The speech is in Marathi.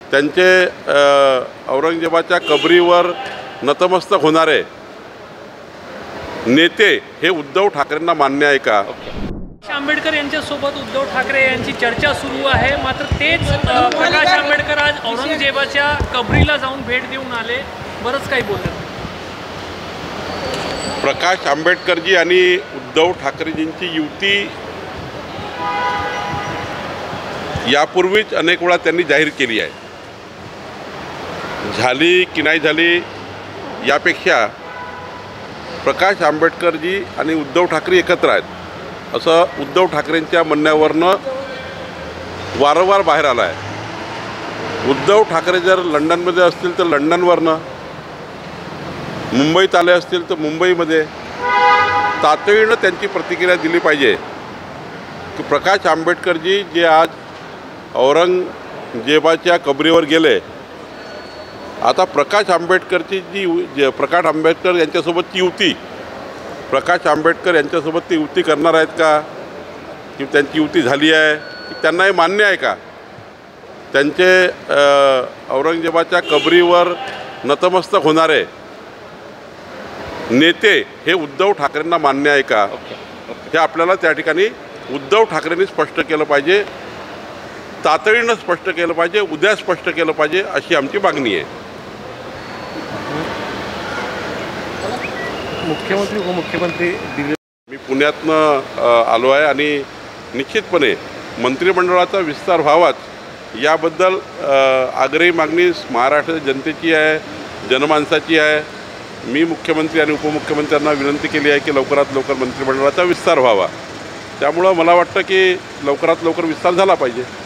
त्यांचे औरंगजेबाच्या कबरीवर नतमस्तक होणारे नेते हे उद्धव ठाकरेंना मान्य आहे का? आंबेडकर यांच्यासोबत उद्धव ठाकरे यांची चर्चा सुरू आहे। मात्र तेच प्रकाश आंबेडकर आज औरंगजेबाच्या कबरीला जाऊन भेट देऊन आले, बरंच काही बोलले। प्रकाश आंबेडकरजी आणि उद्धव ठाकरेजींची युती यापूर्वीच अनेक वेळा त्यांनी जाहीर केली आहे। झाली की नाही झाली यापेक्षा प्रकाश आंबेडकरजी आणि उद्धव ठाकरे एकत्र आहेत असं उद्धव ठाकरेंच्या म्हणण्यावरनं वारंवार बाहेर आलं आहे। उद्धव ठाकरे जर लंडनमध्ये असतील तर लंडनवरनं, मुंबईत आले असतील तर मुंबईमध्ये तातडीनं त्यांची प्रतिक्रिया दिली पाहिजे की प्रकाश आंबेडकरजी जे आज औरंगजेबाच्या कबरीवर गेले, आता प्रकाश आंबेडकर यांच्यासोबतची युती प्रकाश आंबेडकर यांच्यासोबत ती युती करणार आहेत का, की त्यांची युती झाली आहे की त्यांना हे मान्य आहे का? त्यांचे औरंगजेबाच्या कबरीवर नतमस्तक होणारे नेते हे उद्धव ठाकरेंना मान्य आहे का? हे आपल्याला त्या ठिकाणी उद्धव ठाकरेंनी स्पष्ट केलं पाहिजे, तातडीनं स्पष्ट केलं पाहिजे, उद्या स्पष्ट केलं पाहिजे अशी आमची मागणी आहे। मुख्यमंत्री उपमुख्यमंत्री मी पुण्यातनं आलो आहे आणि निश्चितपणे मंत्रिमंडळाचा विस्तार व्हावाच याबद्दल आग्रही मागणी महाराष्ट्राच्या जनतेची आहे, जनमानसाची आहे। मी मुख्यमंत्री आणि उपमुख्यमंत्र्यांना विनंती केली आहे की लवकरात लवकर मंत्रिमंडळाचा विस्तार व्हावा। त्यामुळं मला वाटतं की लवकरात लवकर विस्तार झाला पाहिजे।